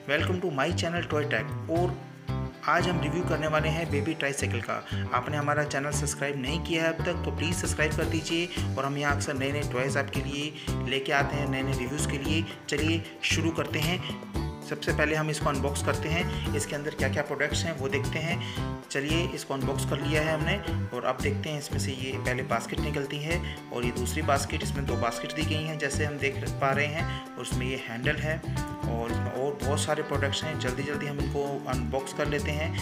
Welcome to my channel toy tag. और आज हम रिव्यू करने वाले हैं बेबी ट्राईसाइकिल का। आपने हमारा चैनल सब्सक्राइब नहीं किया है अब तक तो प्लीज़ सब्सक्राइब कर दीजिए। और हम यहाँ अक्सर नए नए टॉयज़ आपके लिए लेके आते हैं, नए नए रिव्यूज़ के लिए। चलिए शुरू करते हैं। सबसे पहले हम इसको अनबॉक्स करते हैं, इसके अंदर क्या क्या प्रोडक्ट्स हैं वो देखते हैं। चलिए इसको अनबॉक्स कर लिया है हमने और अब देखते हैं इसमें से ये पहले बास्केट निकलती है और ये दूसरी बास्केट। इसमें 2 बास्केट दी गई हैं जैसे हम देख पा रहे हैं। और उसमें ये हैंडल है और इसमें और बहुत सारे प्रोडक्ट्स हैं। जल्दी जल्दी हम इनको अनबॉक्स कर लेते हैं।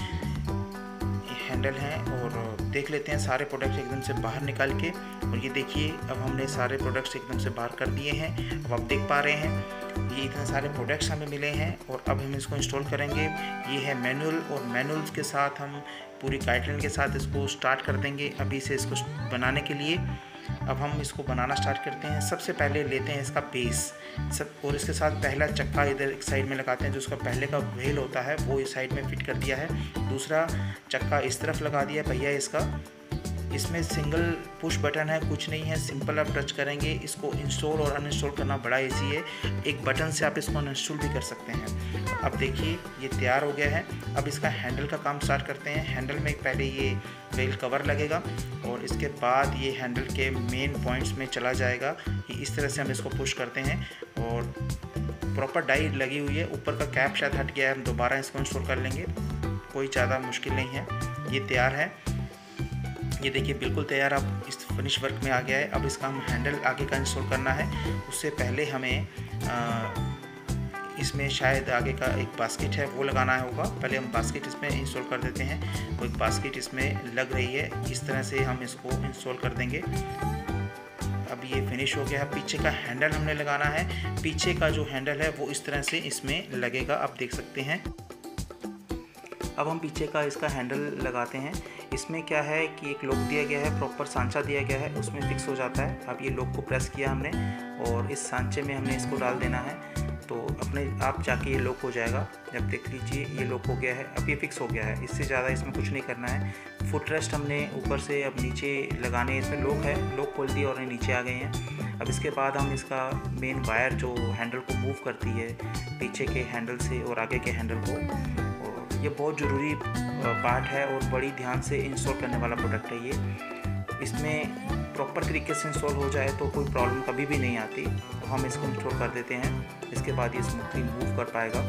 ये हैंडल है और देख लेते हैं सारे प्रोडक्ट्स एकदम से बाहर निकाल के। और ये देखिए अब हमने सारे प्रोडक्ट्स एकदम से बाहर कर दिए हैं। अब आप देख पा रहे हैं ये इतने सारे प्रोडक्ट्स हमें मिले हैं और अब हम इसको इंस्टॉल करेंगे। ये है मैनुअल और मैनुअल्स के साथ हम पूरी गाइडलाइन के साथ इसको स्टार्ट कर देंगे अभी से इसको बनाने के लिए। अब हम इसको बनाना स्टार्ट करते हैं। सबसे पहले लेते हैं इसका बेस और इसके साथ पहला चक्का इधर एक साइड में लगाते हैं। जो उसका पहले का व्हील होता है वो इस साइड में फिट कर दिया है। दूसरा चक्का इस तरफ लगा दिया भैया इसका। इसमें सिंगल पुश बटन है, कुछ नहीं है, सिंपल आप टच करेंगे। इसको इंस्टॉल और अनइंस्टॉल करना बड़ा इजी है। एक बटन से आप इसको अनइंस्टॉल भी कर सकते हैं। अब देखिए ये तैयार हो गया है। अब इसका हैंडल का काम स्टार्ट करते हैं। हैंडल में पहले ये व्हील कवर लगेगा और इसके बाद ये हैंडल के मेन पॉइंट्स में चला जाएगा। इस तरह से हम इसको पुश करते हैं और प्रॉपर डाई लगी हुई है। ऊपर का कैप शायद हट गया है, हम दोबारा इसको इंस्टॉल कर लेंगे, कोई ज़्यादा मुश्किल नहीं है। ये तैयार है, ये देखिए बिल्कुल तैयार अब इस फिनिश वर्क में आ गया है। अब इसका हम हैंडल आगे का इंस्टॉल करना है। उससे पहले हमें इसमें शायद आगे का एक बास्केट है वो लगाना होगा। पहले हम बास्केट इसमें इंस्टॉल कर देते हैं। वो एक बास्केट इसमें लग रही है, इस तरह से हम इसको इंस्टॉल कर देंगे। अब ये फिनिश हो गया है। पीछे का हैंडल हमने लगाना है। पीछे का जो हैंडल है वो इस तरह से इसमें लगेगा, आप देख सकते हैं। अब हम पीछे का इसका हैंडल लगाते हैं। इसमें क्या है कि एक लॉक दिया गया है, प्रॉपर सांचा दिया गया है, उसमें फिक्स हो जाता है। अब ये लॉक को प्रेस किया हमने और इस सांचे में हमने इसको डाल देना है तो अपने आप जाके ये लॉक हो जाएगा। जब देख लीजिए ये लॉक हो गया है, अब ये फिक्स हो गया है। इससे ज़्यादा इसमें कुछ नहीं करना है। फुट रेस्ट हमने ऊपर से अब नीचे लगाने, इसमें लॉक है, लॉक खोल दिया और नीचे आ गए हैं। अब इसके बाद हम इसका मेन वायर जो हैंडल को मूव करती है पीछे के हैंडल से और आगे के हैंडल को, ये बहुत ज़रूरी पार्ट है और बड़ी ध्यान से इंस्टॉल करने वाला प्रोडक्ट है ये। इसमें प्रॉपर तरीके से इंस्टॉल हो जाए तो कोई प्रॉब्लम कभी भी नहीं आती। तो हम इसको इंस्टॉल कर देते हैं। इसके बाद ये स्मूथली मूव कर पाएगा।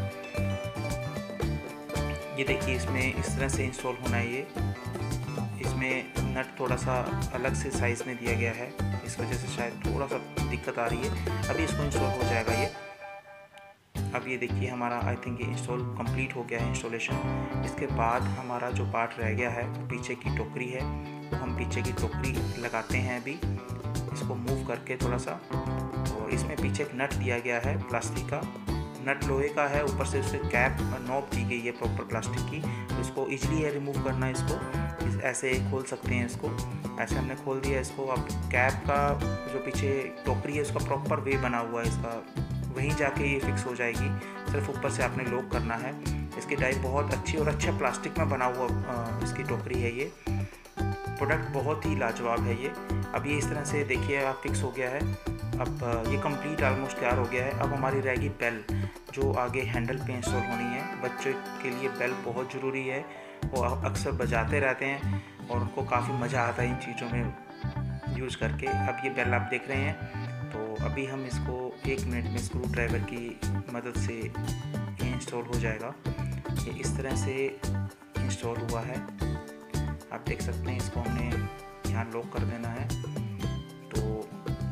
ये देखिए इसमें इस तरह से इंस्टॉल होना है ये। इसमें नट थोड़ा सा अलग से साइज़ में दिया गया है, इस वजह से शायद थोड़ा सा दिक्कत आ रही है। अभी इसको इंस्टॉल हो जाएगा ये। अब ये देखिए हमारा आई थिंक ये इंस्टॉल कंप्लीट हो गया है इंस्टॉलेशन। इसके बाद हमारा जो पार्ट रह गया है पीछे की टोकरी है, तो हम पीछे की टोकरी लगाते हैं अभी इसको मूव करके थोड़ा सा। और इसमें पीछे एक नट दिया गया है प्लास्टिक का, नट लोहे का है, ऊपर से उससे कैप नॉब दी गई है प्रॉपर प्लास्टिक की। तो इसको ईजिली है रिमूव करना, इसको ऐसे खोल सकते हैं। इसको ऐसे हमने खोल दिया इसको। अब कैप का जो पीछे टोकरी है उसका प्रॉपर वे बना हुआ है इसका, वहीं जाके ये फिक्स हो जाएगी। सिर्फ ऊपर से आपने लॉक करना है। इसकी डाई बहुत अच्छी और अच्छे प्लास्टिक में बना हुआ इसकी टोकरी है। ये प्रोडक्ट बहुत ही लाजवाब है ये। अब ये इस तरह से देखिए आप फिक्स हो गया है। अब ये कंप्लीट ऑलमोस्ट तैयार हो गया है। अब हमारी रहेगी बेल जो आगे हैंडल पे इंस्टॉल होनी है। बच्चों के लिए बेल बहुत ज़रूरी है, वो अक्सर बजाते रहते हैं और उनको काफ़ी मज़ा आता है इन चीज़ों में यूज़ करके। अब ये बेल आप देख रहे हैं, तो अभी हम इसको 1 मिनट में स्क्रू ड्राइवर की मदद से इंस्टॉल हो जाएगा। ये इस तरह से इंस्टॉल हुआ है, आप देख सकते हैं। इसको हमने यहाँ लॉक कर देना है तो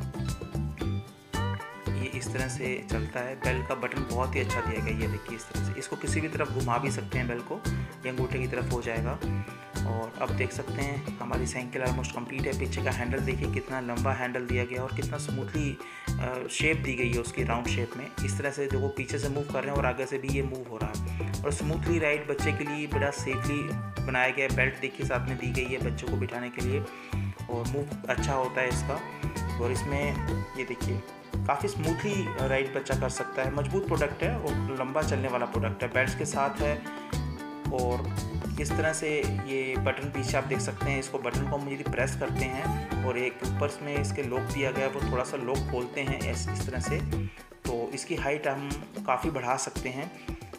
ये इस तरह से चलता है। बेल का बटन बहुत ही अच्छा दिया गया है, ये देखिए इस तरह से। इसको किसी भी तरफ घुमा भी सकते हैं बेल को, या अंगूठे की तरफ हो जाएगा। और अब देख सकते हैं हमारी साइकिल ऑलमोस्ट कंप्लीट है। पीछे का हैंडल देखिए कितना लंबा हैंडल दिया गया और कितना स्मूथली शेप दी गई है उसकी राउंड शेप में। इस तरह से देखो पीछे से मूव कर रहे हैं और आगे से भी ये मूव हो रहा है। और स्मूथली राइड बच्चे के लिए बड़ा सेफली बनाया गया है। बेल्ट देखिए साथ में दी गई है बच्चों को बिठाने के लिए और मूव अच्छा होता है इसका। और इसमें ये देखिए काफ़ी स्मूथली राइड बच्चा कर सकता है। मजबूत प्रोडक्ट है और लंबा चलने वाला प्रोडक्ट है, बेल्ट के साथ है। और इस तरह से ये बटन पीछे आप देख सकते हैं। इसको बटन को हम यदि प्रेस करते हैं और एक ऊपर में इसके लॉक दिया गया है, वो थोड़ा सा लॉक खोलते हैं इस तरह से, तो इसकी हाइट हम काफ़ी बढ़ा सकते हैं।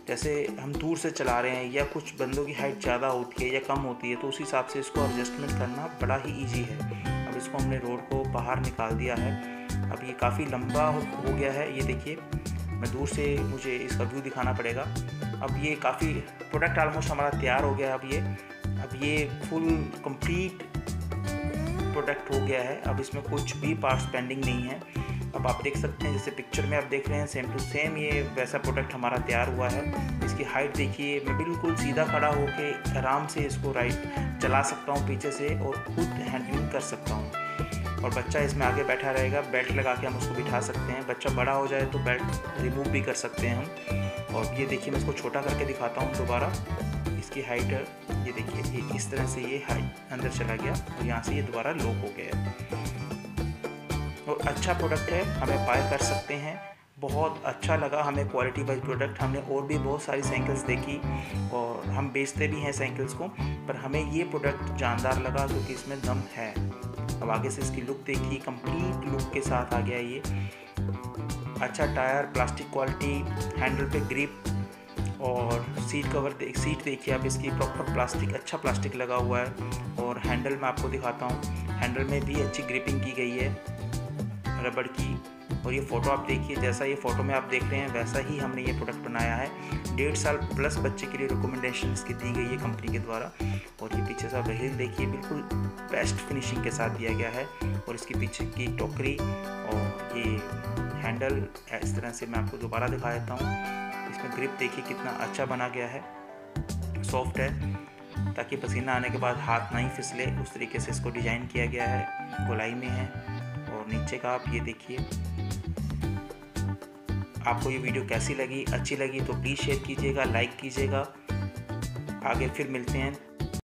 जैसे हम दूर से चला रहे हैं या कुछ बंदों की हाइट ज़्यादा होती है या कम होती है, तो उस हिसाब से इसको एडजस्टमेंट करना बड़ा ही ईजी है। अब इसको हमने रोड को बाहर निकाल दिया है। अब ये काफ़ी लंबा हो गया है, ये देखिए, मैं दूर से मुझे इसका व्यू दिखाना पड़ेगा। अब ये काफ़ी प्रोडक्ट ऑलमोस्ट हमारा तैयार हो गया है। अब ये फुल कंप्लीट प्रोडक्ट हो गया है। अब इसमें कुछ भी पार्ट्स पेंडिंग नहीं है। अब आप देख सकते हैं, जैसे पिक्चर में आप देख रहे हैं, सेम टू सेम ये वैसा प्रोडक्ट हमारा तैयार हुआ है। इसकी हाइट देखिए, मैं बिल्कुल सीधा खड़ा होके आराम से इसको राइट चला सकता हूँ पीछे से और खुद हैंडलिंग कर सकता हूँ। और बच्चा इसमें आगे बैठा रहेगा, बेल्ट लगा के हम उसको बिठा सकते हैं। बच्चा बड़ा हो जाए तो बेल्ट रिमूव भी कर सकते हैं हम। और ये देखिए, मैं इसको छोटा करके दिखाता हूँ दोबारा। इसकी हाइट ये देखिए, इस तरह से ये हाइट अंदर चला गया और यहाँ से ये दोबारा लॉक हो गया। और अच्छा प्रोडक्ट है, हमें बाय कर सकते हैं। बहुत अच्छा लगा हमें क्वालिटी वाइज प्रोडक्ट। हमने और भी बहुत सारी साइकिल्स देखी और हम बेचते भी हैं साइकिल्स को, पर हमें ये प्रोडक्ट जानदार लगा क्योंकि इसमें दम है। अब आगे से इसकी लुक देखिए, कंप्लीट लुक के साथ आ गया ये। अच्छा टायर, प्लास्टिक क्वालिटी, हैंडल पे ग्रिप और सीट कवर सीट देखिए आप, इसकी प्रॉपर प्लास्टिक, अच्छा प्लास्टिक लगा हुआ है। और हैंडल मैं आपको दिखाता हूँ, हैंडल में भी अच्छी ग्रिपिंग की गई है रबड़ की। और ये फ़ोटो आप देखिए, जैसा ये फ़ोटो में आप देख रहे हैं वैसा ही हमने ये प्रोडक्ट बनाया है। 1.5 साल प्लस बच्चे के लिए रिकमेंडेशन इसकी दी गई है कंपनी के द्वारा। और ये पीछे से व्हील देखिए, बिल्कुल बेस्ट फिनिशिंग के साथ दिया गया है। और इसके पीछे की टोकरी और ये हैंडल इस तरह से मैं आपको दोबारा दिखा देता हूँ। इसमें ग्रिप देखिए कितना अच्छा बना गया है, सॉफ्ट है, ताकि पसीना आने के बाद हाथ नहीं फिसले, उस तरीके से इसको डिज़ाइन किया गया है। गोलाई में है। और नीचे का आप ये देखिए। आपको ये वीडियो कैसी लगी, अच्छी लगी तो प्लीज़ शेयर कीजिएगा, लाइक कीजिएगा। आगे फिर मिलते हैं